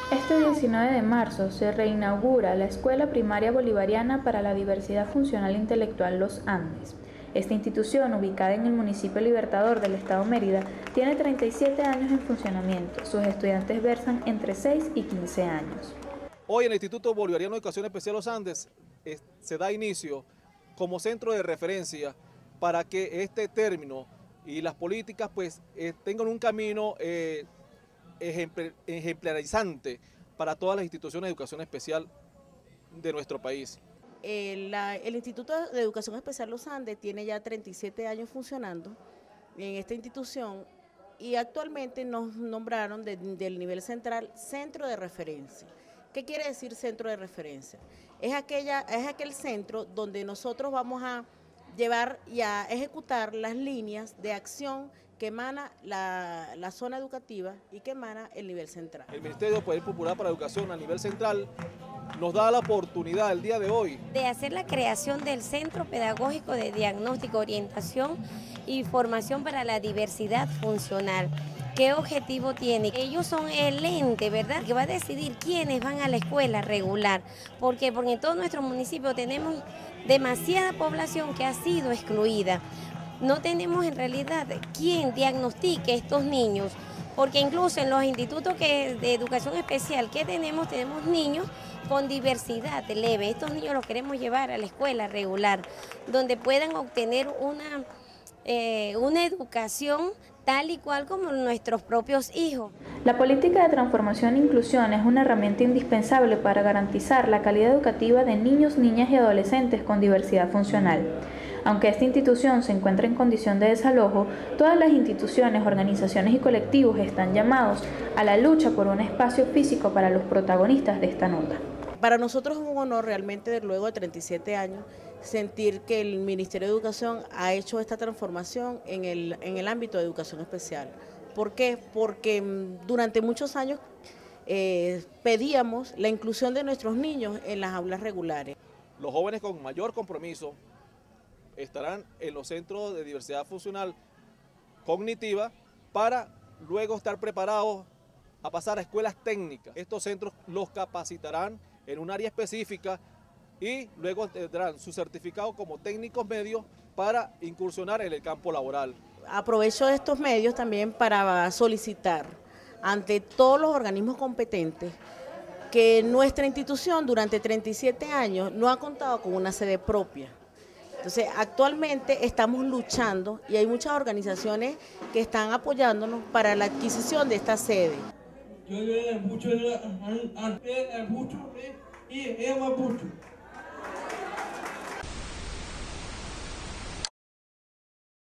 Este 19 de marzo se reinaugura la Escuela Primaria Bolivariana para la Diversidad Funcional e Intelectual Los Andes. Esta institución, ubicada en el municipio Libertador del estado Mérida, tiene 37 años en funcionamiento. Sus estudiantes versan entre 6 y 15 años. Hoy en el Instituto Bolivariano de Educación Especial Los Andes se da inicio como centro de referencia para que este término y las políticas tengan un camino ejemplarizante para todas las instituciones de educación especial de nuestro país. El Instituto de Educación Especial Los Andes tiene ya 37 años funcionando en esta institución y actualmente nos nombraron del nivel central centro de referencia. ¿Qué quiere decir centro de referencia? Es aquel centro donde nosotros vamos a llevar y a ejecutar las líneas de acción que emana la zona educativa y que emana el nivel central. El Ministerio de Poder Popular para la Educación a nivel central nos da la oportunidad el día de hoy de hacer la creación del Centro Pedagógico de Diagnóstico, Orientación y Formación para la Diversidad Funcional. ¿Qué objetivo tiene? Ellos son el ente, ¿verdad?, que va a decidir quiénes van a la escuela regular. ¿Por qué? Porque en todo nuestro municipio tenemos demasiada población que ha sido excluida. No tenemos en realidad quién diagnostique a estos niños, porque incluso en los institutos de educación especial que tenemos niños con diversidad leve. Estos niños los queremos llevar a la escuela regular, donde puedan obtener una educación tal y cual como nuestros propios hijos. La política de transformación e inclusión es una herramienta indispensable para garantizar la calidad educativa de niños, niñas y adolescentes con diversidad funcional. Aunque esta institución se encuentra en condición de desalojo, todas las instituciones, organizaciones y colectivos están llamados a la lucha por un espacio físico para los protagonistas de esta nota. Para nosotros es un honor realmente, luego de 37 años, sentir que el Ministerio de Educación ha hecho esta transformación en el ámbito de educación especial. ¿Por qué? Porque durante muchos años pedíamos la inclusión de nuestros niños en las aulas regulares. Los jóvenes con mayor compromiso estarán en los centros de diversidad funcional cognitiva para luego estar preparados a pasar a escuelas técnicas. Estos centros los capacitarán en un área específica y luego tendrán su certificado como técnicos medios para incursionar en el campo laboral. Aprovecho estos medios también para solicitar ante todos los organismos competentes que nuestra institución durante 37 años no ha contado con una sede propia. Entonces, actualmente estamos luchando y hay muchas organizaciones que están apoyándonos para la adquisición de esta sede. Yo mucho